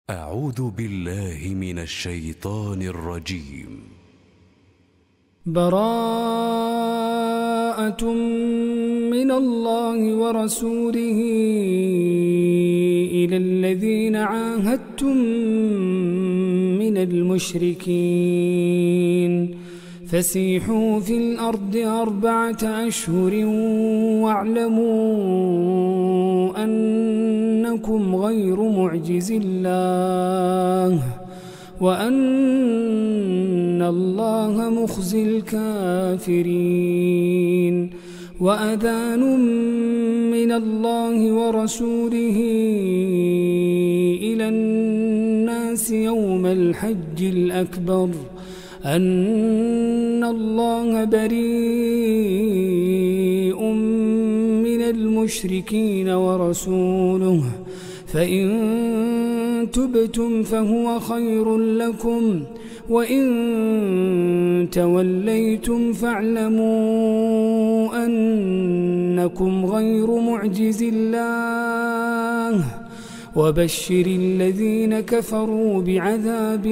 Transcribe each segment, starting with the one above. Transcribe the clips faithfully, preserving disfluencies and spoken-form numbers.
أعوذ بالله من الشيطان الرجيم. براءة من الله ورسوله إلى الذين عاهدتم من المشركين فسيحوا في الأرض أربعة أشهر واعلموا أنكم غير معجز الله وأن الله مخزي الكافرين. وأذان من الله ورسوله إلى الناس يوم الحج الأكبر أن الله بريء من المشركين ورسوله فإن تبتم فهو خير لكم وإن توليتم فاعلموا أنكم غير معجز الله وبشر الذين كفروا بعذاب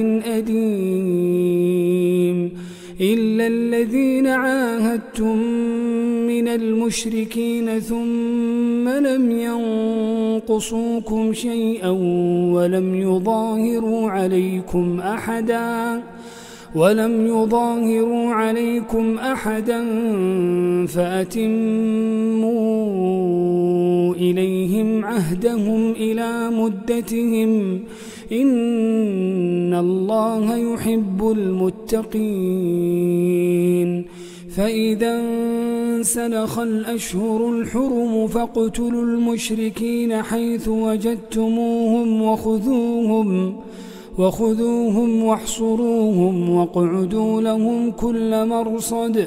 أليم. إلا الذين عاهدتم من المشركين ثم لم ينقصوكم شيئا ولم يظاهروا عليكم أحدا ولم يظاهروا عليكم أحدا فأتموا إليهم عهدهم إلى مدتهم إن الله يحب المتقين. فإذا انسلخ الأشهر الحرم فاقتلوا المشركين حيث وجدتموهم وخذوهم وخذوهم واحصروهم واقعدوا لهم كل مرصد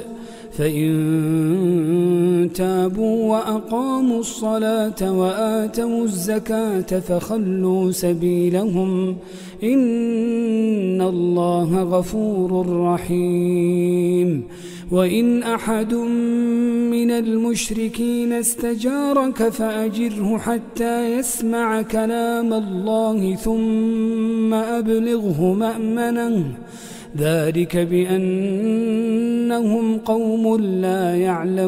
فإن تابوا وأقاموا الصلاة وآتوا الزكاة فخلوا سبيلهم إن الله غفور رحيم. وإن أحد من المشركين استجارك فأجره حتى يسمع كلام الله ثم أبلغه مأمنه ذلك بأنهم قوم لا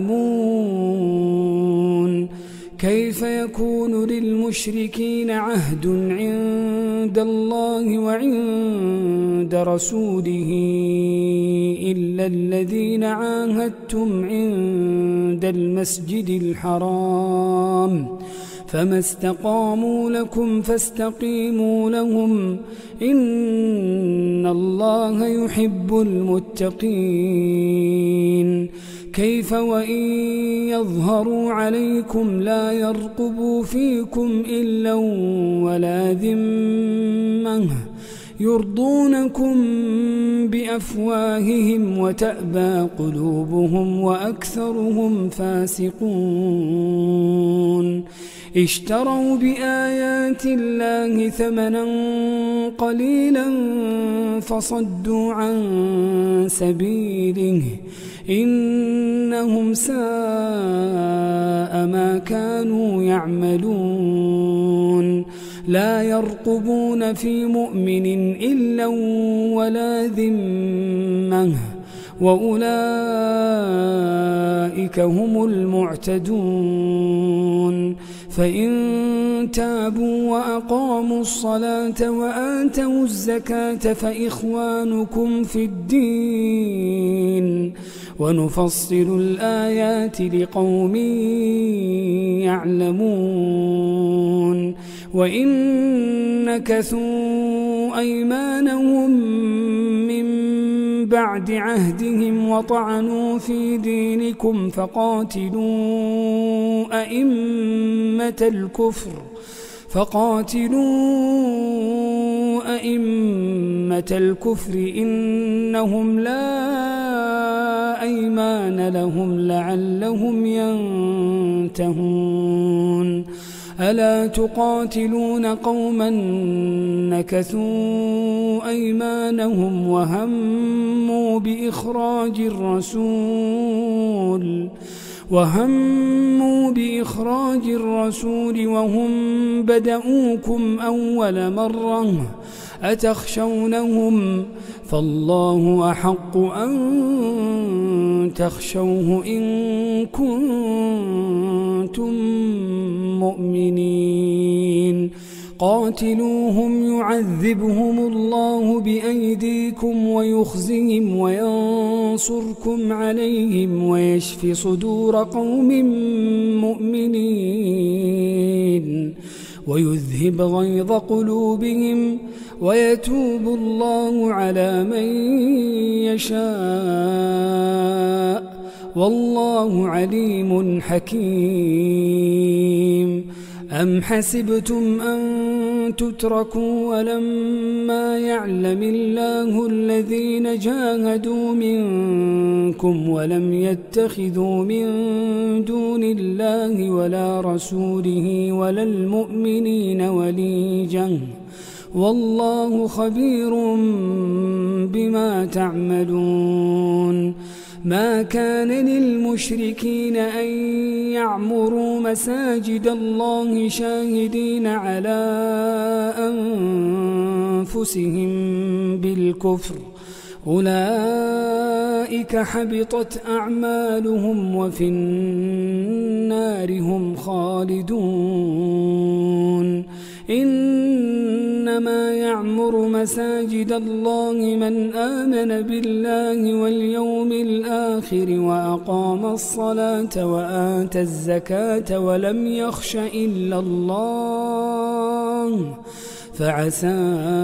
يعلمون. كيف يكون للمشركين عهد عند الله وعند رسوله إلا الذين عاهدتم عند المسجد الحرام فما استقاموا لكم فاستقيموا لهم إن الله يحب المتقين. كيف وإن يظهروا عليكم لا يرقبوا فيكم إلا ولا ذمة يرضونكم بأفواههم وتأبى قلوبهم وأكثرهم فاسقون. اشتروا بآيات الله ثمنا قليلا فصدوا عن سبيله إنهم ساء ما كانوا يعملون. لا يرقبون في مؤمن إلا ولا ذمة وأولئك هم المعتدون. فإن تابوا وأقاموا الصلاة وآتوا الزكاة فإخوانكم في الدين ونفصل الآيات لقوم يعلمون. وإن نكثوا أيمانهم من بعد عهدهم وطعنوا في دينكم فقاتلوا أئمة الكفر فقاتلوا أئمة الكفر إنهم لا أيمان لهم لعلهم ينتهون. ألا تقاتلون قوما نكثوا أيمانهم وهموا بإخراج الرسول وهموا بإخراج الرسول وهم بدؤوكم أول مرة أتخشونهم فالله أحق أن تخشوه إن كنتم مؤمنين قاتلوهم يعذبهم الله بأيديكم ويخزهم وينصركم عليهم ويشف صدور قوم مؤمنين ويذهب غيظ قلوبهم ويتوب الله على من يشاء والله عليم حكيم. أم حسبتم أن تتركوا ولما يعلم الله الذين جاهدوا منكم ولم يتخذوا من دون الله ولا رسوله ولا المؤمنين وليجا والله خبير بما تعملون. ما كان للمشركين أن يعمروا مساجد الله شاهدين على أنفسهم بالكفر أولئك حبطت أعمالهم وفي النار هم خالدون. إنما يعمر مساجد الله من آمن بالله واليوم الآخر وأقام الصلاة وآتى الزكاة ولم يخش إلا الله فعسى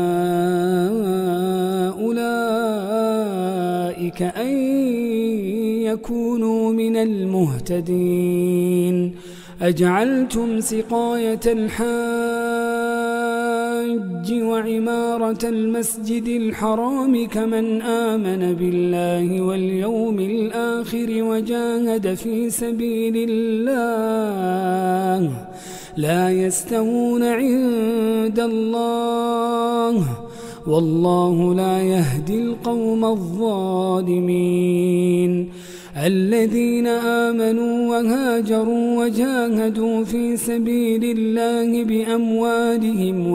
أولئك أن يكونوا من المهتدين. أجعلتم سقاية الحاج وعمارة المسجد الحرام كمن آمن بالله واليوم الآخر وجاهد في سبيل الله لا يستوون عند الله والله لا يهدي القوم الظالمين. الذين آمنوا وهاجروا وجاهدوا في سبيل الله بأموالهم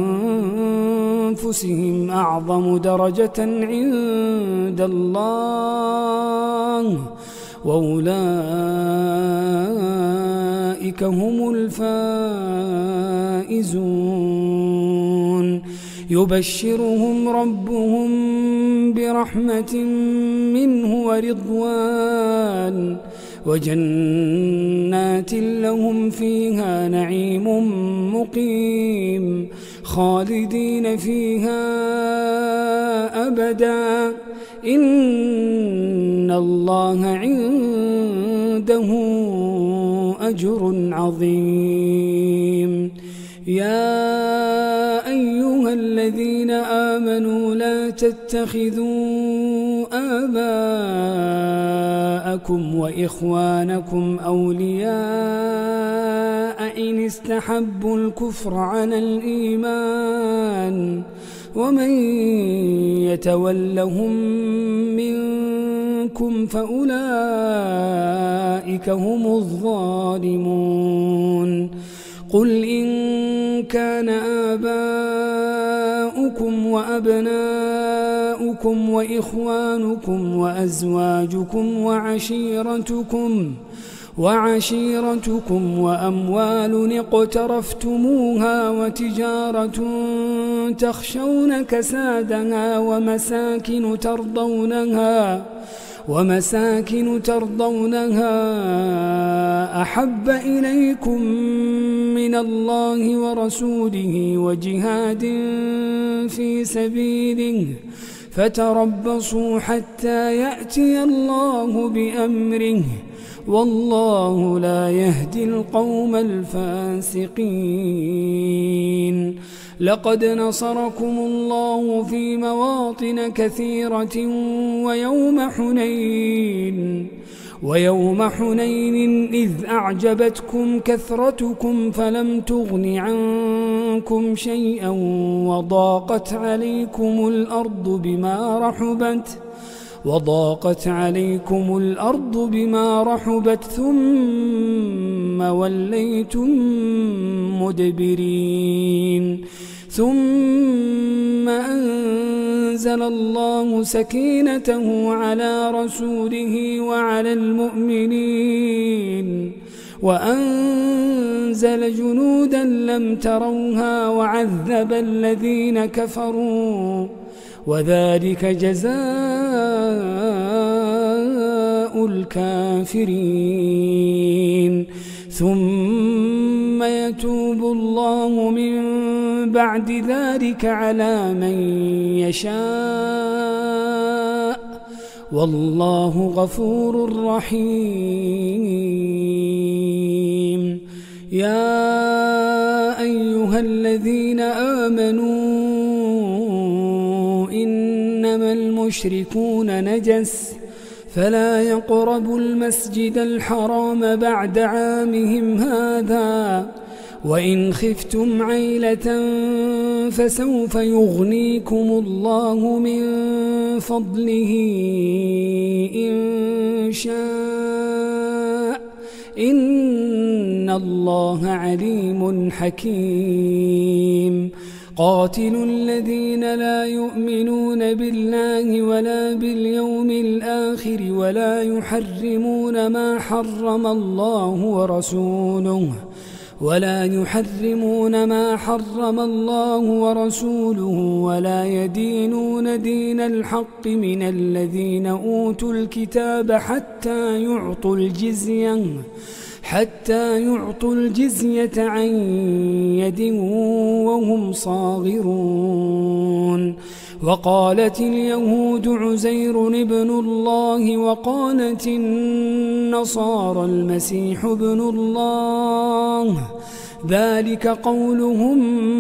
وأنفسهم أعظم درجة عند الله وأولئك هم الفائزون. يبشرهم ربهم برحمة منه ورضوان وجنات لهم فيها نعيم مقيم خالدين فيها أبدا إن الله عنده أجر عظيم. يا أيها الذين آمنوا لا تتخذوا آباءكم وإخوانكم أولياء إن استحبوا الكفر على الإيمان ومن يتولهم منكم فأولئك هم الظالمون. قل إن كان آباؤكم وأبناؤكم وإخوانكم وأزواجكم وعشيرتكم وعشيرتكم وأموال اقترفتموها وتجارة تخشون كسادها ومساكن ترضونها ومساكن ترضونها أحب إليكم من الله ورسوله وجهاد في سبيله فتربصوا حتى يأتي الله بأمره والله لا يهدي القوم الفاسقين. لقد نصركم الله في مواطن كثيرة ويوم حنين ويوم حنين إذ أعجبتكم كثرتكم فلم تغن عنكم شيئا وضاقت عليكم الأرض بما رحبت وضاقت عليكم الأرض بما رحبت ثم وليتم مدبرين ثم أنزل الله سكينته على رسوله وعلى المؤمنين وأنزل جنودا لم تروها وعذب الذين كفروا وذلك جزاء الكافرين ثم يتوب الله من بعد ذلك على من يشاء والله غفور رحيم يا أيها الذين آمنوا إنما المشركون نجس فلا يقربوا المسجد الحرام بعد عامهم هذا وإن خفتم عيلة فسوف يغنيكم الله من فضله إن شاء إن الله عليم حكيم قاتلوا الذين لا يؤمنون بالله ولا باليوم الآخر ولا يحرمون ما حرم الله ورسوله ولا يحرمون ما حرم الله ورسوله ولا يدينون دين الحق من الذين أوتوا الكتاب حتى يعطوا الجزية حتى يعطوا الجزية عن يد وهم صاغرون وقالت اليهود عزير ابن الله وقالت النصارى المسيح ابن الله ذلك قولهم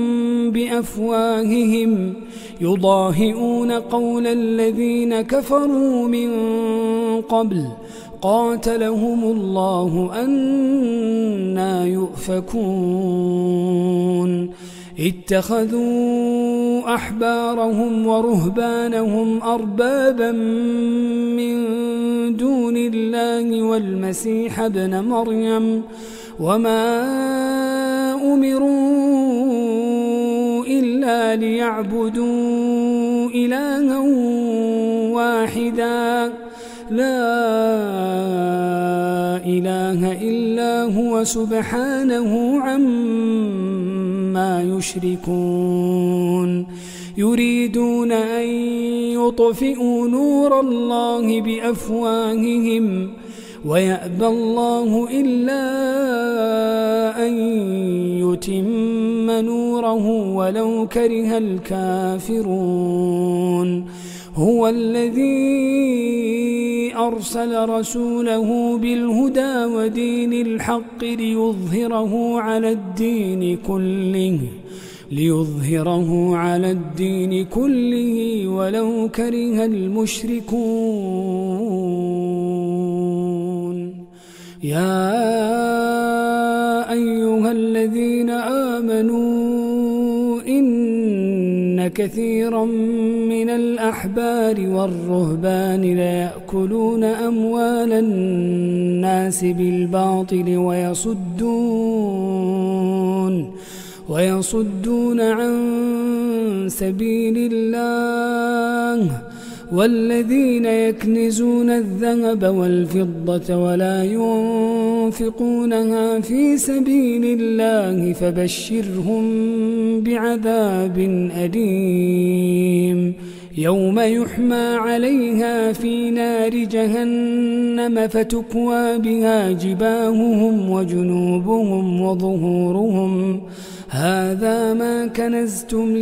بأفواههم يضاهئون قول الذين كفروا من قبل قاتلهم الله أنى يؤفكون اتخذوا أحبارهم ورهبانهم أربابا من دون الله والمسيح ابن مريم وما أمروا إلا ليعبدوا إلها واحدا لا إله إلا هو سبحانه عما يشركون يريدون أن يطفئوا نور الله بأفواههم ويأبى الله إلا أن يتم نوره ولو كره الكافرون هو الذي أرسل رسوله بالهدى ودين الحق ليظهره على الدين كله ليظهره على الدين كله ولو كره المشركون يا أيها الذين آمنوا إن كثيرا من الأحبار والرهبان ليأكلون أموال الناس بالباطل ويصدون ويصدون عن سبيل الله والذين يكنزون الذهب والفضة ولا ينفقونها في سبيل الله فبشرهم بعذاب أليم يوم يحمى عليها في نار جهنم فتكوى بها جباههم وجنوبهم وظهورهم هذا ما كنزتم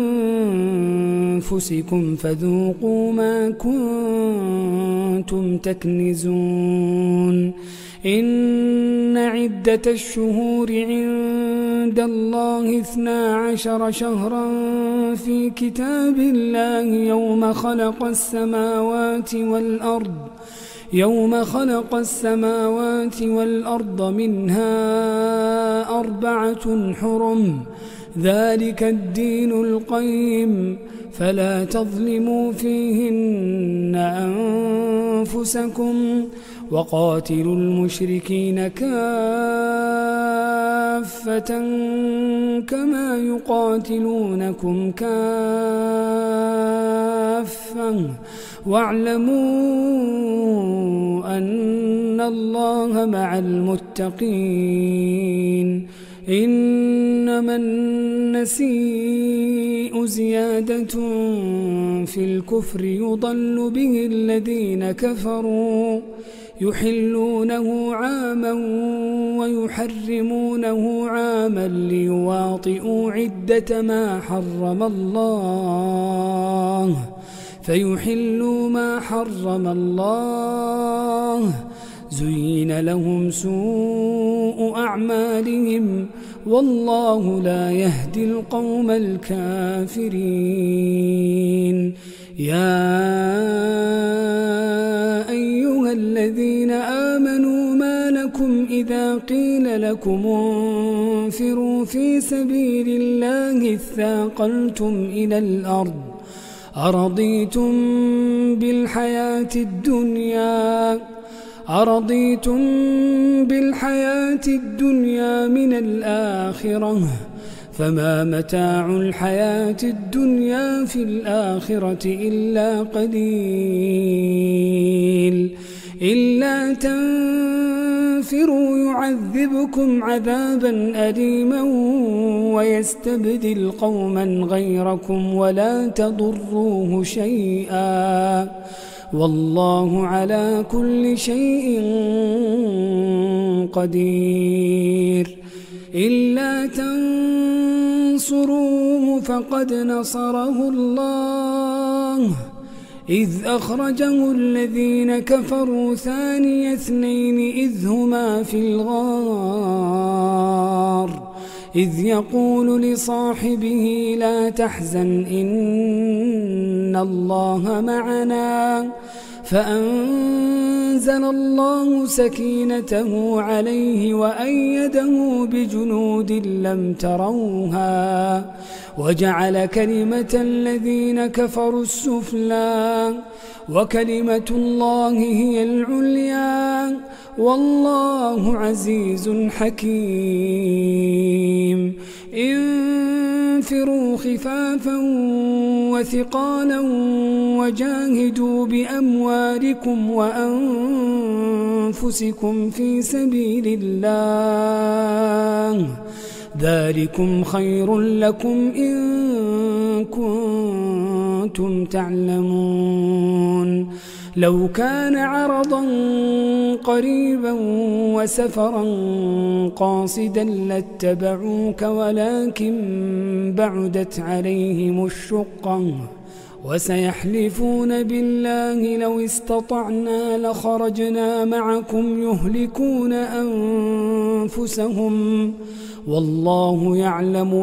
لأنفسكم فذوقوا ما كنتم تكنزون إن عدة الشهور عند الله اثنا عشر شهرا في كتاب الله يوم خلق السماوات والأرض يوم خلق السماوات والأرض منها أربعة حرم ذلك الدين القيم فلا تظلموا فيهن أنفسكم وقاتلوا المشركين كافة كما يقاتلونكم كافة واعلموا أن الله مع المتقين إنما النسيء زيادة في الكفر يضل به الذين كفروا يحلونه عاما ويحرمونه عاما ليواطئوا عدة ما حرم الله فيحلوا ما حرم الله زين لهم سوء أعمالهم والله لا يهدي القوم الكافرين يا أيها الذين آمنوا ما لكم إذا قيل لكم انفروا في سبيل الله اثاقلتم إلى الأرض أرضيتم بالحياة الدنيا أرضيتم بالحياة الدنيا من الآخرة فما متاع الحياة الدنيا في الآخرة إلا قليل إلا تنفروا يعذبكم عذابا أليما ويستبدل قوما غيركم ولا تضروه شيئا والله على كل شيء قدير إلا تنصروه فقد نصره الله إذ أخرجه الذين كفروا ثاني اثنين إذ هما في الغار إذ يقول لصاحبه لا تحزن إن الله معنا فأنزل الله سكينته عليه وأيده بجنود لم تروها وجعل كلمة الذين كفروا السفلى وكلمة الله هي العليا والله عزيز حكيم انفروا خفافا وثقالا وجاهدوا بأموالكم وأنفسكم في سبيل الله ذلكم خير لكم إن كنتم تعلمون لو كان عرضا قريبا وسفرا قاصدا لاتبعوك ولكن بعدت عليهم الشقة وسيحلفون بالله لو استطعنا لخرجنا معكم يهلكون أنفسهم والله يعلم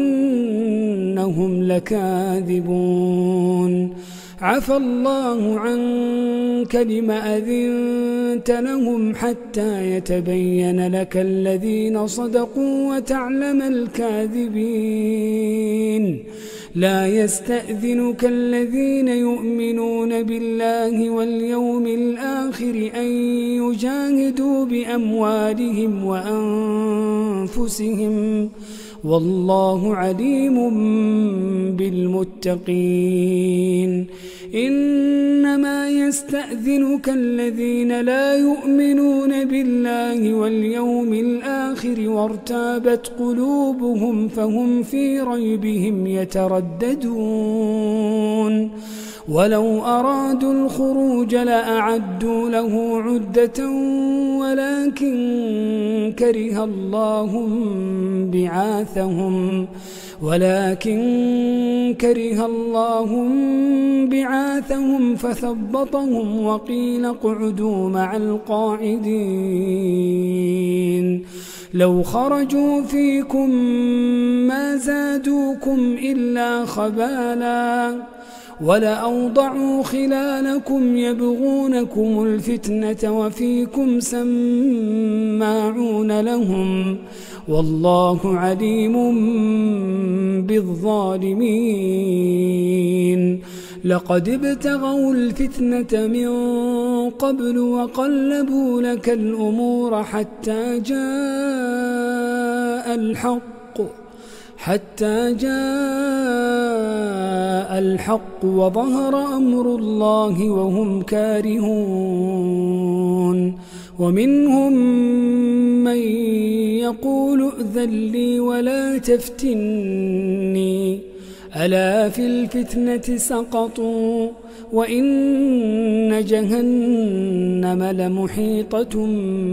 إنهم لكاذبون عفى الله عنك لم أذنت لهم حتى يتبين لك الذين صدقوا وتعلم الكاذبين لا يستأذنك الذين يؤمنون بالله واليوم الآخر أن يجاهدوا بأموالهم وأنفسهم والله عليم بالمتقين إنما يستأذنك الذين لا يؤمنون بالله واليوم الآخر وارتابت قلوبهم فهم في ريبهم يترددون ولو أرادوا الخروج لأعدوا له عدة ولكن كره الله بعاثهم ولكن كره الله بعاثهم فثبطهم وقيل اقعدوا مع القاعدين لو خرجوا فيكم ما زادوكم إلا خبالا ولأوضعوا خلالكم يبغونكم الفتنة وفيكم سماعون لهم والله عليم بالظالمين. لقد ابتغوا الفتنة من قبل وقلبوا لك الأمور حتى جاء الحق حتى جاء الحق وظهر أمر الله وهم كارهون. ومنهم من يقول ائذن لي ولا تفتني ألا في الفتنة سقطوا وإن جهنم لمحيطة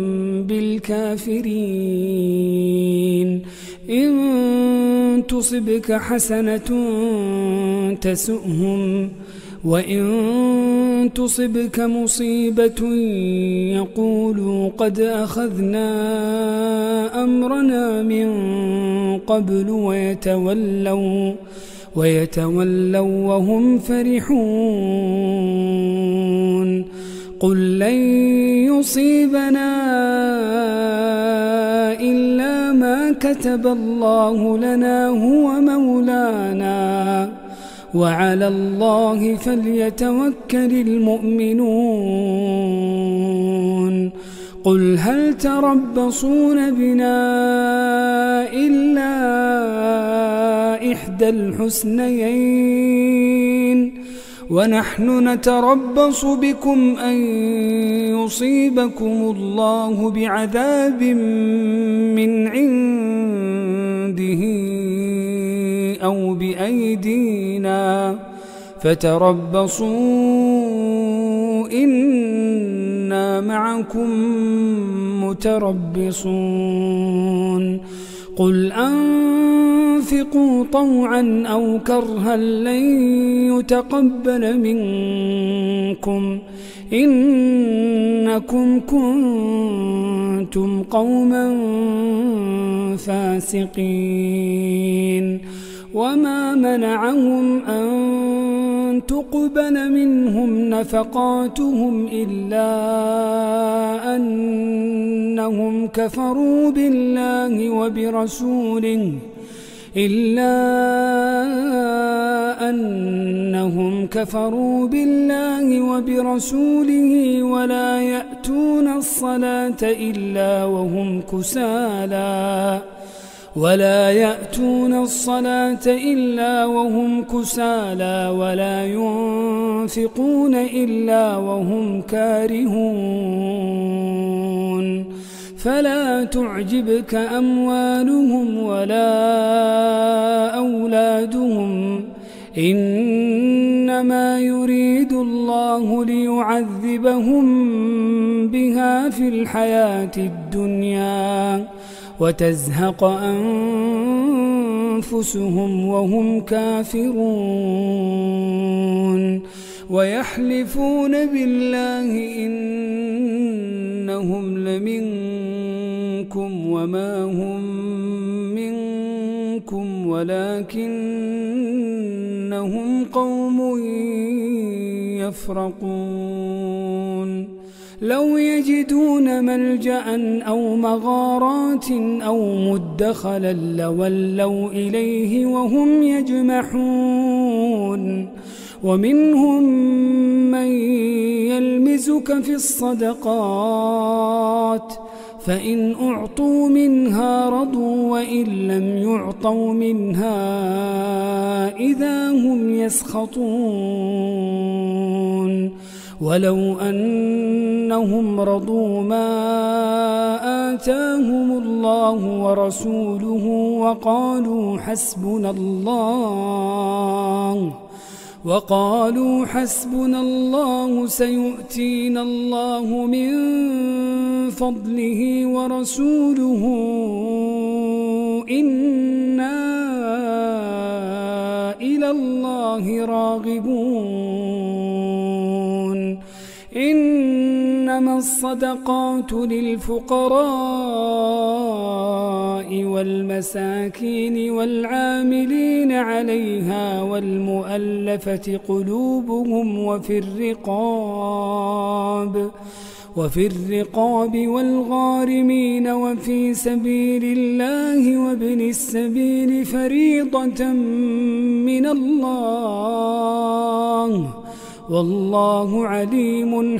بالكافرين. إن تصبك حسنة تسؤهم وإن تصبك مصيبة يقولوا قد أخذنا أمرنا من قبل ويتولوا ويتولوا وهم فرحون. قل لن يصيبنا إلا ما كتب الله لنا هو مولانا وعلى الله فليتوكل المؤمنون. قل هل تربصون بنا إلا إحدى الحسنيين ونحن نتربص بكم أن يصيبكم الله بعذاب من عنده أو بأيدينا فتربصوا إنا معكم متربصون. قل أنفقوا طوعا أو كرها لن يتقبل منكم إنكم كنتم قوما فاسقين. وما منعهم أن تقبل منهم نفقاتهم إلا أنهم كفروا بالله وبرسوله إلا أنهم كفروا بالله وبرسوله ولا يأتون الصلاة إلا وهم كسالى ولا يأتون الصلاة إلا وهم كسالى ولا ينفقون إلا وهم كارهون. فلا تعجبك أموالهم ولا أولادهم إنما يريد الله ليعذبهم بها في الحياة الدنيا وتزهق أنفسهم وهم كافرون. ويحلفون بالله إنهم لمنكم وما هم منكم ولكنهم قوم يفرقون. لو يجدون ملجأ أو مغارات أو مدخلا لولوا إليه وهم يجمحون. ومنهم من يلمزك في الصدقات فإن أعطوا منها رضوا وإن لم يعطوا منها إذا هم يسخطون. ولو أنهم رضوا ما آتاهم الله ورسوله وقالوا حسبنا الله وقالوا حسبنا الله سيؤتينا الله من فضله ورسوله إنا إلى الله راغبون. إن إنما الصدقات للفقراء والمساكين والعاملين عليها والمؤلفة قلوبهم وفي الرقاب وفي الرقاب والغارمين وفي سبيل الله وابن السبيل فريضة من الله والله عليم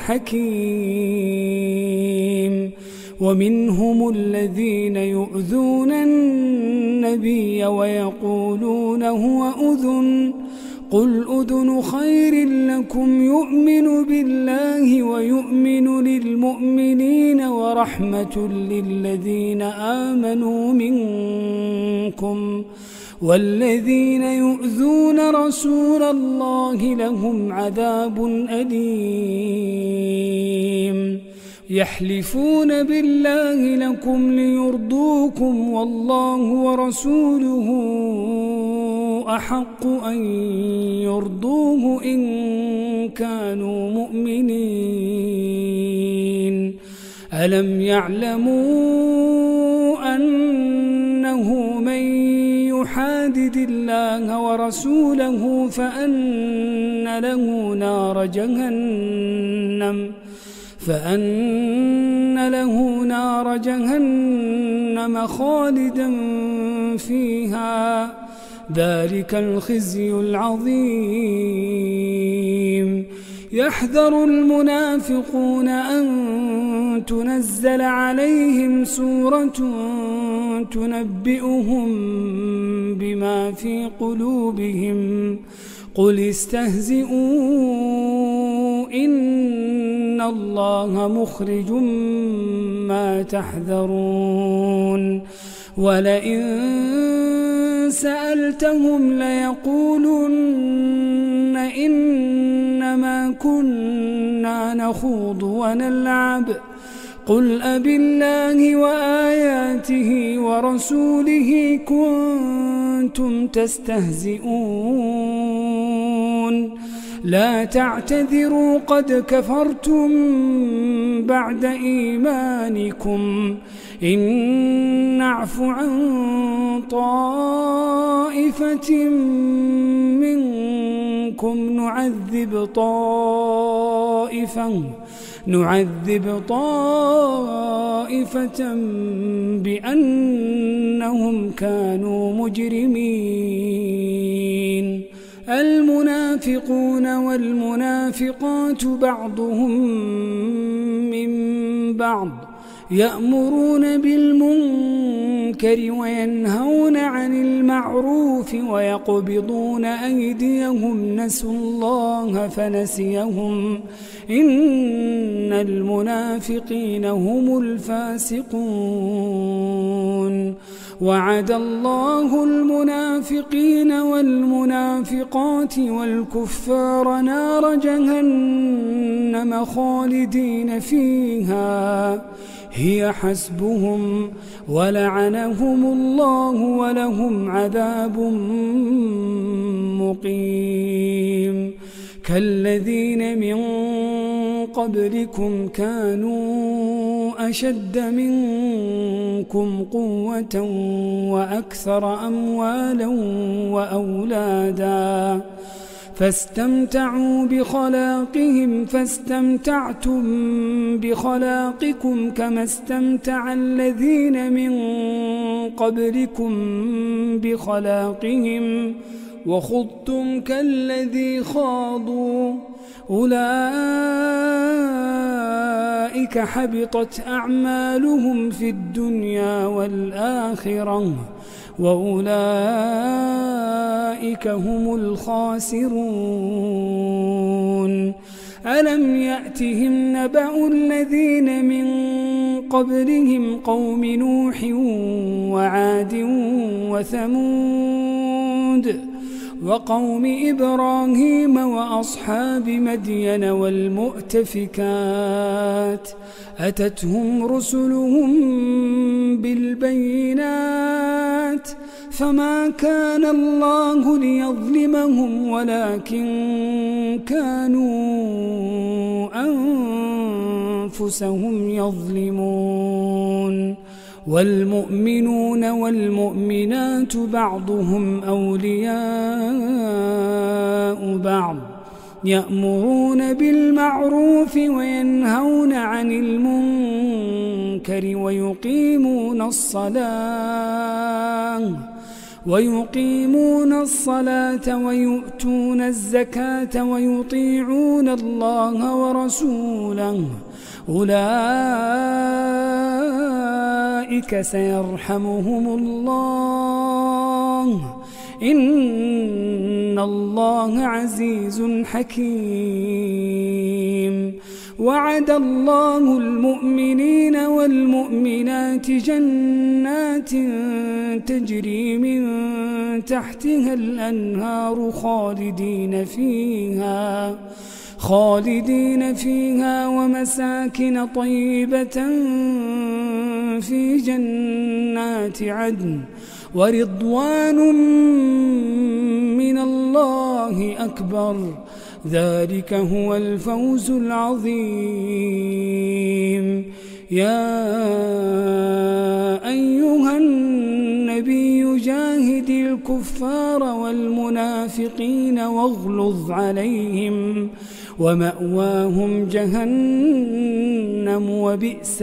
حكيم. ومنهم الذين يؤذون النبي ويقولون هو أذن قل أذن خير لكم يؤمن بالله ويؤمن للمؤمنين ورحمة للذين آمنوا منكم والذين يؤذون رسول الله لهم عذاب أليم. يحلفون بالله لكم ليرضوكم والله ورسوله أحق أن يرضوه إن كانوا مؤمنين. ألم يعلموا أنه من يحادد الله ورسوله فأن له نار جهنم فأن له نار جهنم خالدا فيها ذلك الخزي العظيم. يحذر المنافقون أن تنزل عليهم سورة تنبئهم بما في قلوبهم قل استهزئوا إن الله مخرج ما تحذرون. ولئن سألتهم ليقولن إنما كنا نخوض ونلعب قل أبالله وآياته ورسوله كنتم تستهزئون لا تعتذروا قد كفرتم بعد إيمانكم إن نعف عن طائفة منكم نعذب طائفة نعذب طائفة بأنهم كانوا مجرمين. المنافقون والمنافقات بعضهم من بعض يأمرون بالمنكر وينهون عن المعروف ويقبضون أيديهم نسوا الله فنسيهم إن المنافقين هم الفاسقون. وعد الله المنافقين والمنافقات والكفار نار جهنم خالدين فيها هي حسبهم ولعنهم الله ولهم عذاب مقيم. كالذين من قبلكم كانوا أشد منكم قوة وأكثر أموالا وأولادا فاستمتعوا بخلاقهم فاستمتعتم بخلاقكم كما استمتع الذين من قبلكم بخلاقهم وخضتم كالذي خاضوا أولئك حبطت أعمالهم في الدنيا والآخرة وأولئك هم الخاسرون. ألم يأتهم نبأ الذين من قبلهم قوم نوح وعاد وثمود وقوم إبراهيم وأصحاب مدين والمؤتفكات أتتهم رسلهم بالبينات فما كان الله ليظلمهم ولكن كانوا أنفسهم يظلمون والمؤمنون والمؤمنات بعضهم أولياء بعض يأمرون بالمعروف وينهون عن المنكر ويقيمون الصلاة ويقيمون الصلاة ويؤتون الزكاة ويطيعون الله ورسوله أولئك سيرحمهم الله إن الله عزيز حكيم وعد الله المؤمنين والمؤمنات جنات تجري من تحتها الأنهار خالدين فيها خالدين فيها ومساكن طيبة في جنات عدن ورضوان من الله أكبر ذلك هو الفوز العظيم يا أيها النبي جاهد الكفار والمنافقين واغلظ عليهم ومأواهم جهنم وبئس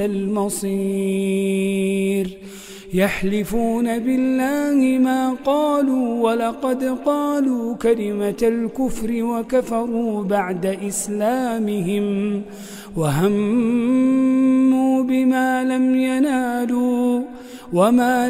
المصير يحلفون بالله ما قالوا ولقد قالوا كلمة الكفر وكفروا بعد إسلامهم وهموا بما لم ينالوا وما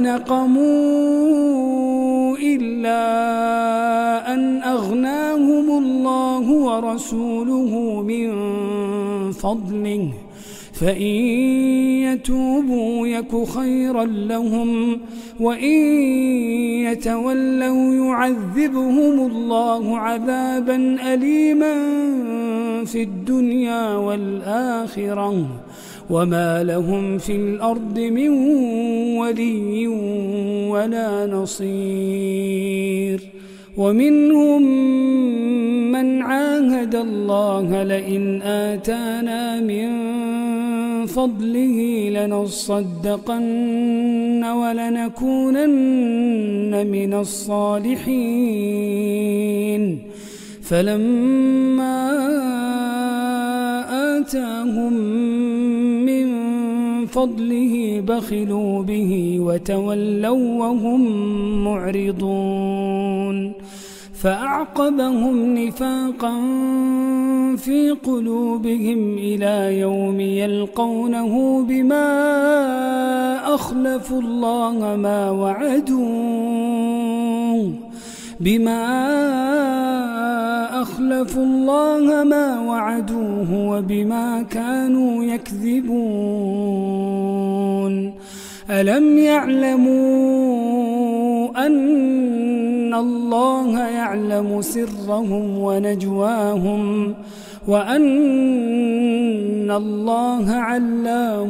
نقموا إلا أن أغناهم الله ورسوله من فضله فإن يتوبوا يك خيرا لهم وإن يتولوا يعذبهم الله عذابا أليما في الدنيا والآخرة وما لهم في الأرض من ولي ولا نصير ومنهم من عاهد الله لئن آتانا من فضله لنصدقن ولنكونن من الصالحين فلما آتاهم من فضله بخلوا به وتولوا وهم معرضون فأعقبهم نفاقا في قلوبهم إلى يوم يلقونه بما أخلفوا الله ما وعدوه بما أخلفوا الله ما وعدوه وبما كانوا يكذبون ألم يعلموا أن الله يعلم سرهم ونجواهم وأن الله علام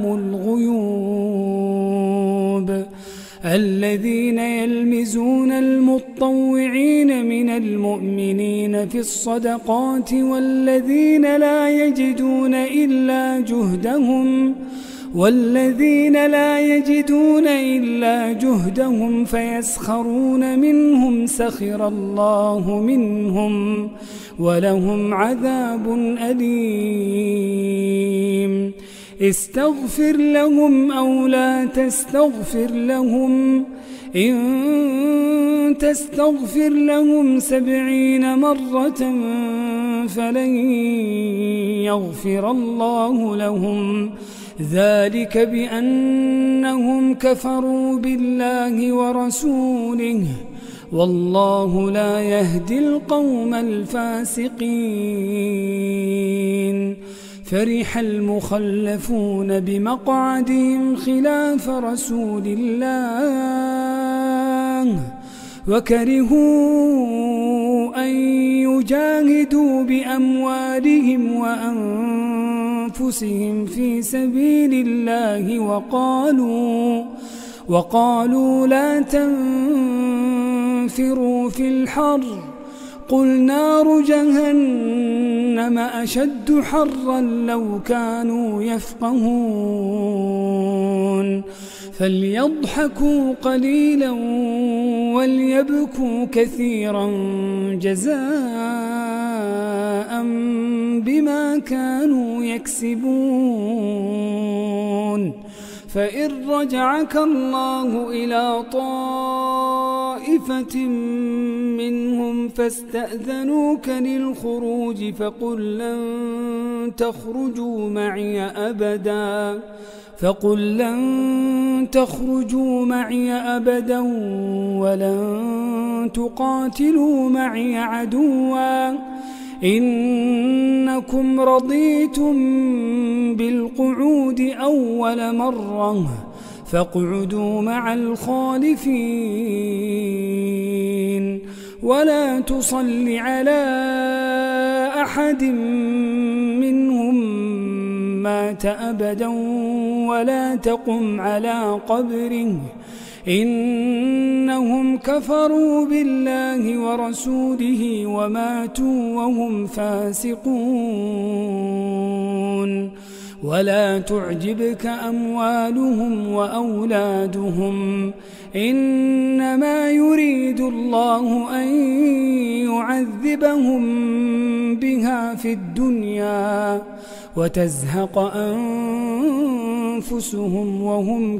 الغيوب الذين يلمزون المطوعين من المؤمنين في الصدقات والذين لا يجدون إلا جهدهم والذين لا يجدون إلا جهدهم فيسخرون منهم سخر الله منهم ولهم عذاب أليم استغفر لهم أو لا تستغفر لهم إن تستغفر لهم سبعين مرة فلن يغفر الله لهم ذلك بأنهم كفروا بالله ورسوله والله لا يهدي القوم الفاسقين فرح المخلفون بمقعدهم خلاف رسول الله وكرهوا أن يجاهدوا بأموالهم وأنفسهم في سبيل الله وقالوا وقالوا لا تنفروا في الحر قل نار جهنم أشد حرا لو كانوا يفقهون فليضحكوا قليلا وليبكوا كثيرا جزاء بما كانوا يكسبون فإن رجعك الله إلى طائفة منهم فاستأذنوك للخروج فقل لن تخرجوا معي أبدا فقل لن تخرجوا معي أبدا ولن تقاتلوا معي عدوا إنكم رضيتم بالقعود أول مرة فاقعدوا مع الخالفين ولا تصل على أحد منهم مات أبدا ولا تقم على قبره إنهم كفروا بالله ورسوله وماتوا وهم فاسقون ولا تعجبك أموالهم وأولادهم إنما يريد الله أن يعذبهم بها في الدنيا وتزهق أنفسهم وهم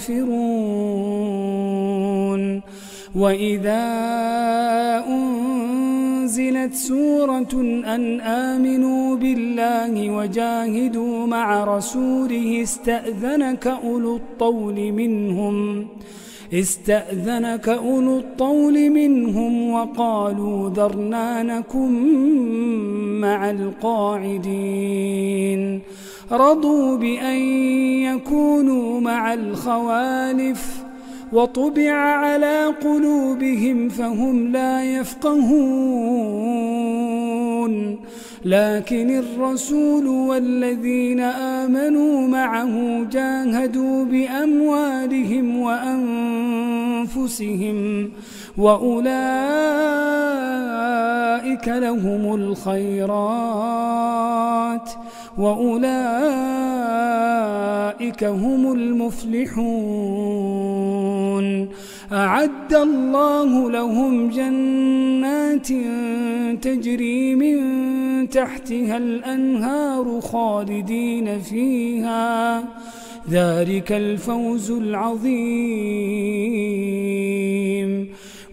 كافرون وإذا أنزلت سورة أن آمنوا بالله وجاهدوا مع رسوله استأذنك أولو الطول منهم استأذنك أولو الطول منهم وقالوا ذرنا نكن مع القاعدين رضوا بأن يكونوا مع الخوالف وطبع على قلوبهم فهم لا يفقهون لكن الرسول والذين آمنوا معه جاهدوا بأموالهم وأنفسهم وأولئك لهم الخيرات وأولئك هم المفلحون أعد الله لهم جنات تجري من تحتها الأنهار خالدين فيها ذلك الفوز العظيم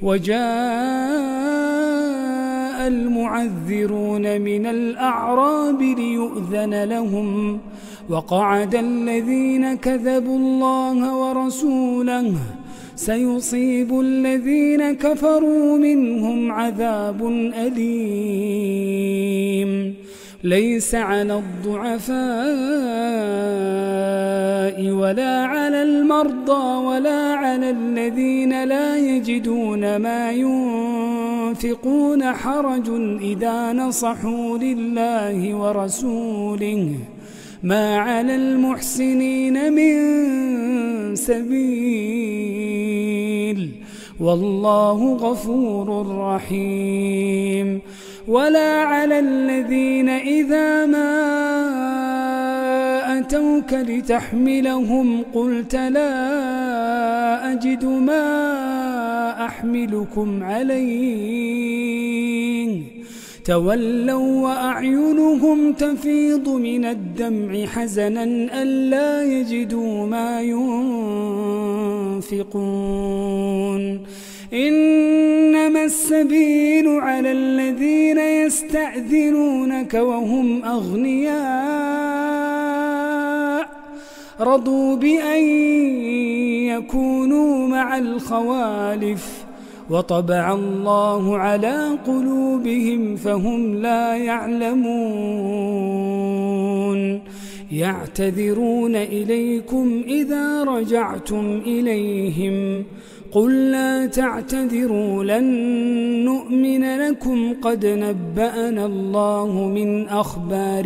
وجاء المعذرون من الأعراب ليؤذن لهم وقعد الذين كذبوا الله ورسوله سيصيب الذين كفروا منهم عذاب أليم ليس على الضعفاء ولا على المرضى ولا على الذين لا يجدون ما ينفقون حرج إذا نصحوا لله ورسوله ما على المحسنين من سبيل والله غفور رحيم ولا على الذين إذا ما أتوك لتحملهم قلت لا أجد ما أحملكم عليه تولوا وأعينهم تفيض من الدمع حزنا ألا يجدوا ما ينفقون إنما السبيل على الذين يستأذنونك وهم أغنياء رضوا بأن يكونوا مع الخوالف وطبع الله على قلوبهم فهم لا يعلمون يعتذرون إليكم إذا رجعتم إليهم قل لا تعتذروا لن نؤمن لكم قد نبأنا الله من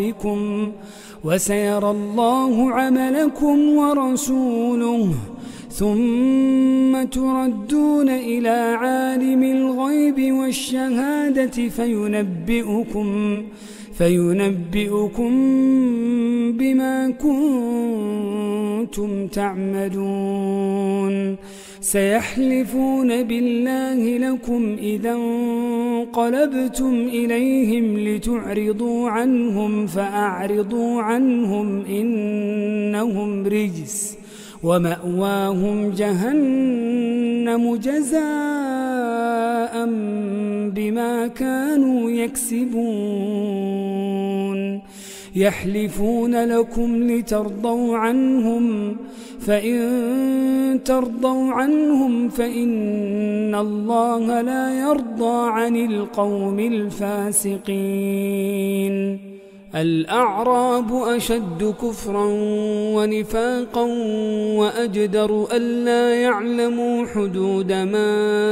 أخباركم وسيرى الله عملكم ورسوله ثم تردون إلى عالم الغيب والشهادة فينبئكم فينبئكم بما كنتم تعملون سيحلفون بالله لكم إذا انقلبتم إليهم لتعرضوا عنهم فأعرضوا عنهم إنهم رجس ومأواهم جهنم جزاء بما كانوا يكسبون يحلفون لكم لترضوا عنهم فإن ترضوا عنهم فإن الله لا يرضى عن القوم الفاسقين الأعراب أشد كفرا ونفاقا وأجدر ألا يعلموا حدود ما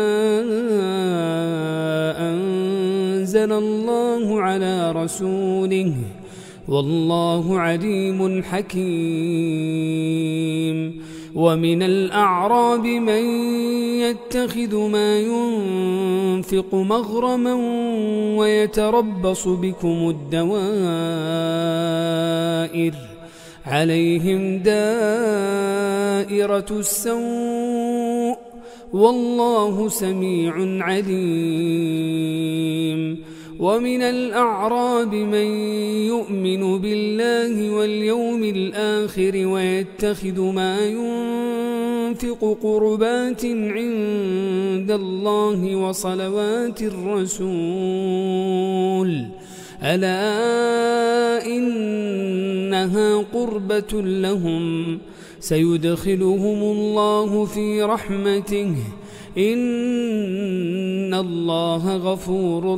أنزل الله على رسوله والله عليم حكيم ومن الأعراب من يتخذ ما ينفق مغرما ويتربص بكم الدوائر عليهم دائرة السوء والله سميع عليم ومن الأعراب من يؤمن بالله واليوم الآخر ويتخذ ما ينفق قربات عند الله وصلوات الرسول ألا إنها قربة لهم سيدخلهم الله في رحمته إن الله غفور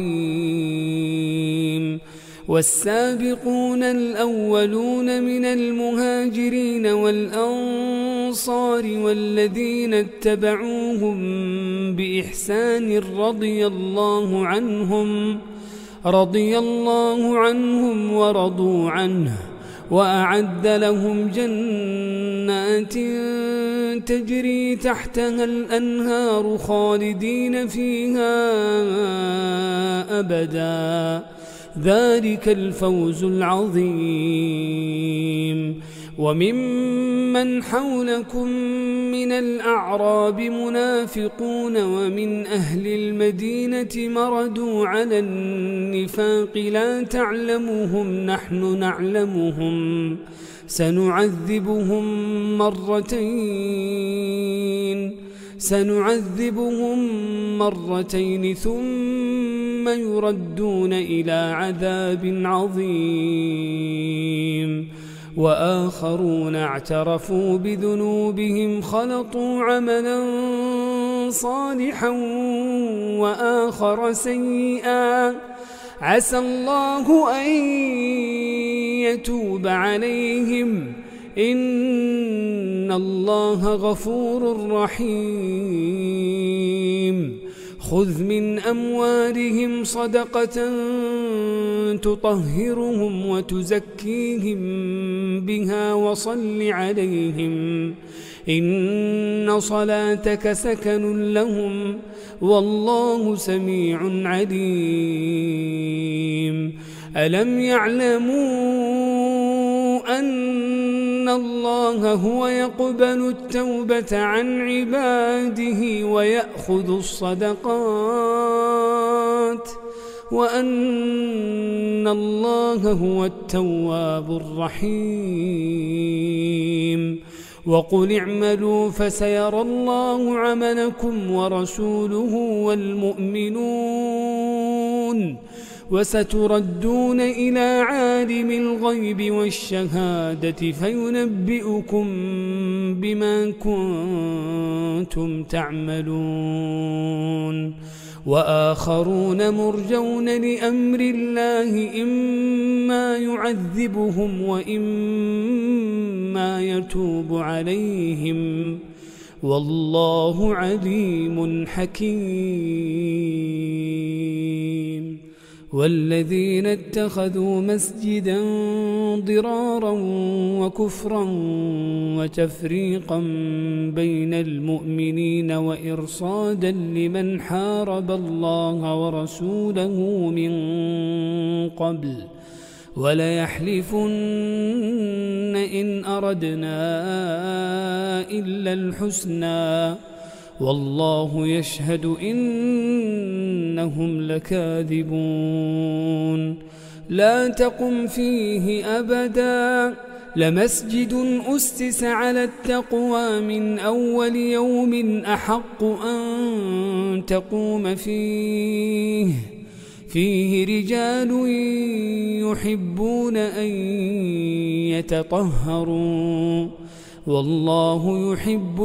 رحيم والسابقون الأولون من المهاجرين والأنصار والذين اتبعوهم بإحسان رضي الله عنهم رضي الله عنهم ورضوا عنه وأعد لهم جنات تجري تحتها الأنهار خالدين فيها أبدا ذلك الفوز العظيم وممن حولكم من الأعراب منافقون ومن أهل المدينة مردوا على النفاق لا تعلمهم نحن نعلمهم سنعذبهم مرتين سنعذبهم مرتين ثم يردون إلى عذاب عظيم وآخرون اعترفوا بذنوبهم خلطوا عملا صالحا وآخر سيئا عسى الله أن يتوب عليهم إن الله غفور رحيم خذ من أموالهم صدقة تطهرهم وتزكيهم بها وصل عليهم إن صلاتك سكن لهم والله سميع عليم ألم يعلموا أن الله هو يقبل التوبة عن عباده ويأخذ الصدقات وأن الله هو التواب الرحيم وقل اعملوا فسيرى الله عملكم ورسوله والمؤمنون وستردون إلى عالم الغيب والشهادة فينبئكم بما كنتم تعملون وآخرون مرجون لأمر الله إما يعذبهم وإما يتوب عليهم والله عليم حكيم والذين اتخذوا مسجدا ضرارا وكفرا وتفريقا بين المؤمنين وإرصادا لمن حارب الله ورسوله من قبل وليحلفن إن أردنا إلا الحسنى والله يشهد إنهم لكاذبون لا تقم فيه أبدا لمسجد أسس على التقوى من أول يوم أحق أن تقوم فيه فيه رجال يحبون أن يتطهروا والله يحب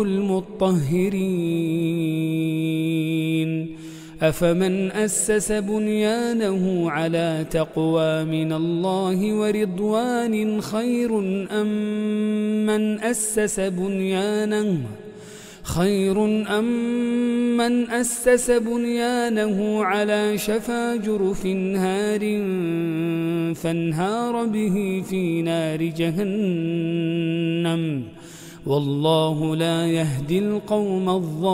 المطهرين أفمن أسس بنيانه على تقوى من الله ورضوان خير أم من أسس بنيانه خير أم من أسس بنيانه على شفا جرف هار فانهار به في نار جهنم والله لا يهدي القوم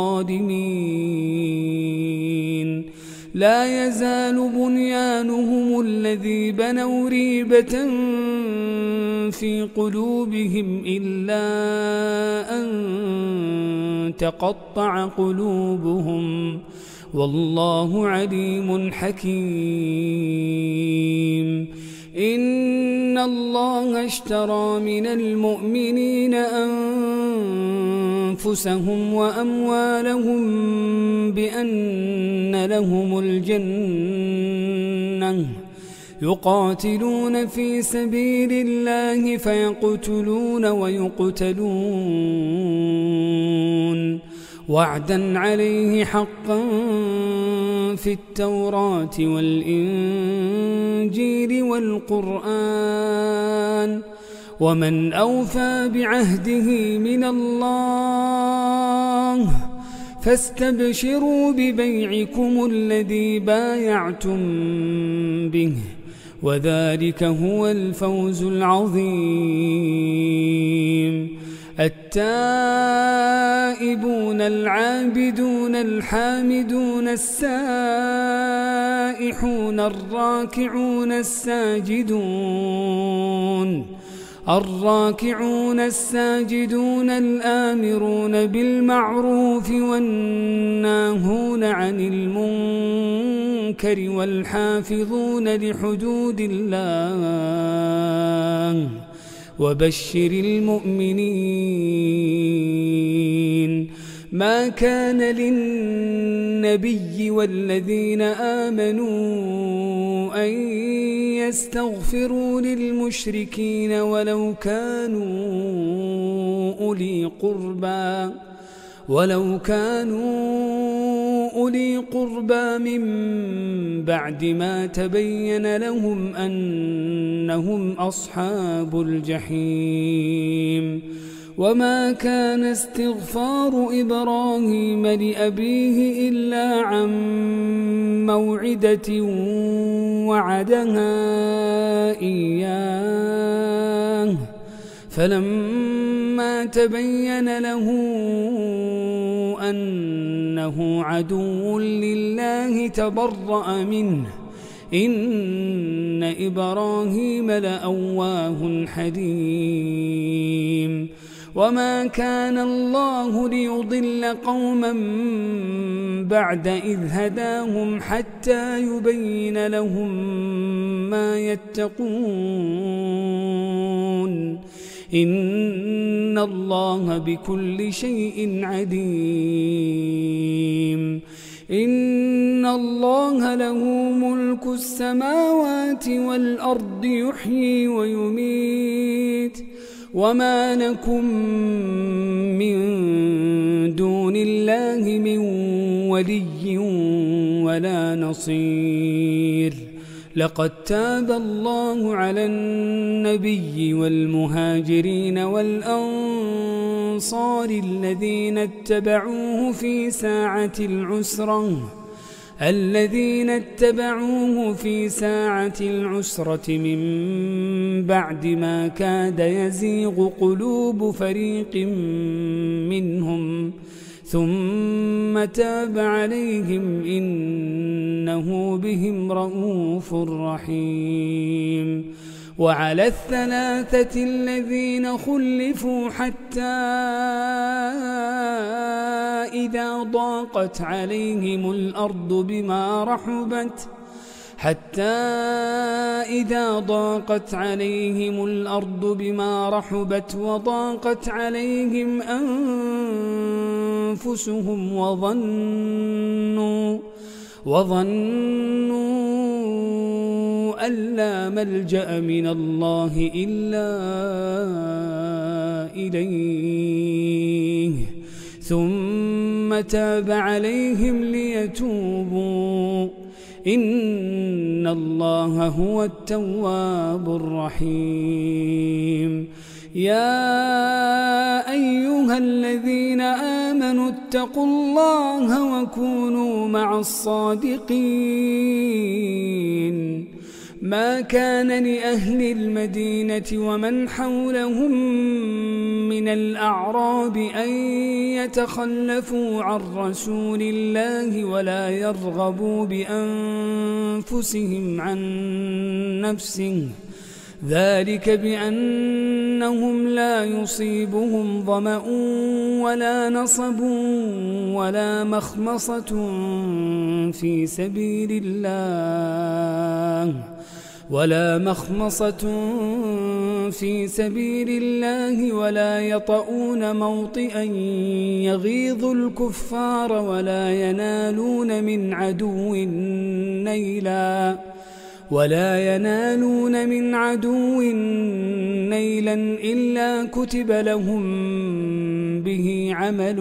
الظالمين لا يزال بنيانهم الذي بنوا ريبة في قلوبهم إلا أن تقطع قلوبهم والله عليم حكيم إن الله اشترى من المؤمنين أنفسهم وأموالهم بأن لهم الجنة يقاتلون في سبيل الله فيقتلون ويقتلون وعدا عليه حقا في التوراة والإنجيل والقرآن ومن أوفى بعهده من الله فاستبشروا ببيعكم الذي بايعتم به وذلك هو الفوز العظيم التائبون العابدون الحامدون السائحون الراكعون الساجدون الراكعون الساجدون الآمرون بالمعروف والناهون عن المنكر والحافظون لحدود الله وبشر المؤمنين ما كان للنبي والذين آمنوا أن يستغفروا للمشركين ولو كانوا أولي قربى ولو كانوا أولي قربى من بعد ما تبين لهم أنهم أصحاب الجحيم وما كان استغفار إبراهيم لأبيه إلا عن موعدة وعدها إياه فلما تبين له أنه عدو لله تبرأ منه إن إبراهيم لأواه حليم وما كان الله ليضل قوما بعد إذ هداهم حتى يبين لهم ما يتقون إن الله بكل شيء عليم إن الله له ملك السماوات والأرض يحيي ويميت وما لكم من دون الله من ولي ولا نصير لقد تاب الله على النبي والمهاجرين والأنصار الذين اتبعوه في ساعة العسرة الذين اتبعوه في ساعة العسرة من بعد ما كاد يزيغ قلوب فريق منهم ثم تاب عليهم إنه بهم رءوف رحيم. وعلى الثلاثة الذين خلفوا حتى إذا ضاقت عليهم الأرض بما رحبت حتى إذا ضاقت عليهم الأرض بما رحبت وضاقت عليهم أنفسهم وظنوا وظنوا أن لا ملجأ من الله إلا إليه ثم تاب عليهم ليتوبوا إن الله هو التواب الرحيم. يا أيها الذين آمنوا اتقوا الله وكونوا مع الصادقين. ما كان لأهل المدينة ومن حولهم من الأعراب أن يتخلفوا عن رسول الله ولا يرغبوا بأنفسهم عن نفسه ذلك بأنهم لا يصيبهم ظمأ ولا نصب ولا مخمصة في سبيل الله ولا مخمصة في سبيل الله ولا يطؤون موطئا يغيظ الكفار ولا ينالون من عدو نيلا ولا ينالون من عدو نيلا إلا كتب لهم به عمل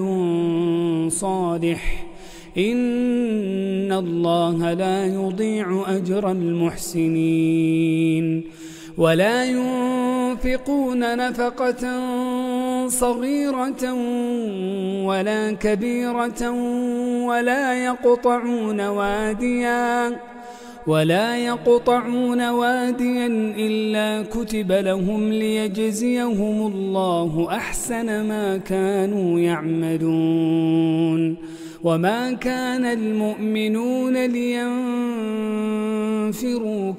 صالح إن الله لا يضيع أجر المحسنين. ولا ينفقون نفقة صغيرة ولا كبيرة ولا يقطعون واديا ولا يقطعون واديا إلا كتب لهم ليجزيهم الله أحسن ما كانوا يعملون. وما كان المؤمنون لينفروا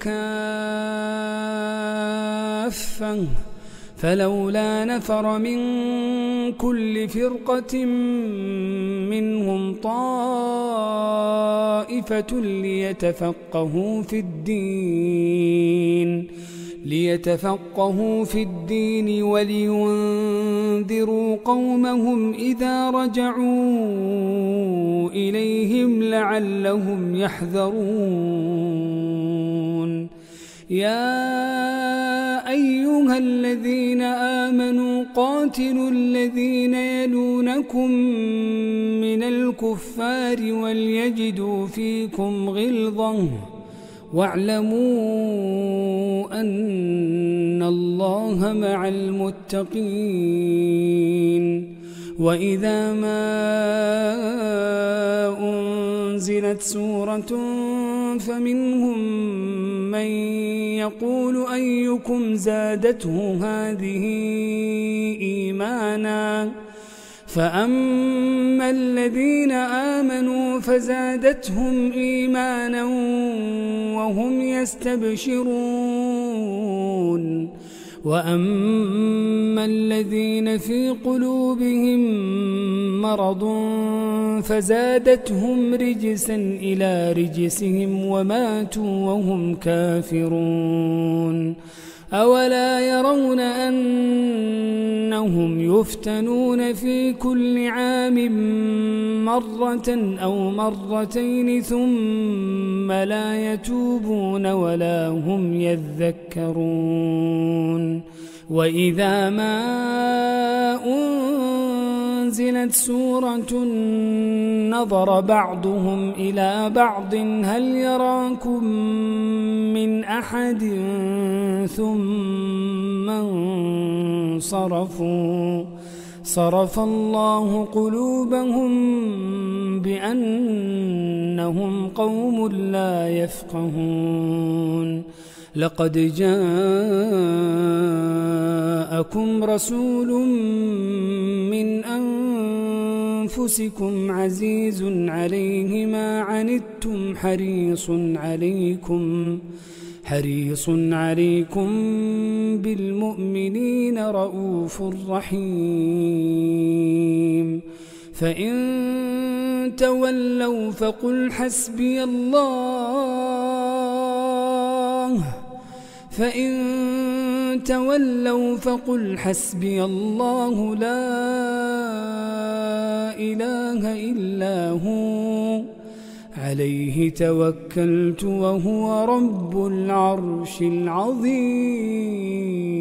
كافة فلولا نفر من كل فرقة منهم طائفة ليتفقهوا في الدين ليتفقهوا في الدين ولينذروا قومهم إذا رجعوا إليهم لعلهم يحذرون. يا أيها الذين آمنوا قاتلوا الذين يلونكم من الكفار وليجدوا فيكم غلظة واعلموا أن الله مع المتقين. وإذا ما أنزلت سورة فمنهم من يقول أيكم زادته هذه إيمانا فأما الذين آمنوا فزادتهم إيمانا وهم يستبشرون وأما الذين في قلوبهم مرض فزادتهم رجسا إلى رجسهم وماتوا وهم كافرون. أولا يرون أنهم يفتنون في كل عام مرة أو مرتين ثم لا يتوبون ولا هم يذكرون. وإذا ما أنزلت سورة نظر بعضهم إلى بعض هل يراكم من أحد ثم انصرفوا صرف الله قلوبهم بأنهم قوم لا يفقهون لقد جاءكم رسول من أنفسكم عزيز عليه ما عنتم حريص عليكم حريص عليكم بالمؤمنين رؤوف رحيم فإن تولوا فقل حسبي الله فإن تولوا فقل حسبي الله لا إله إلا هو عليه توكلت وهو رب العرش العظيم.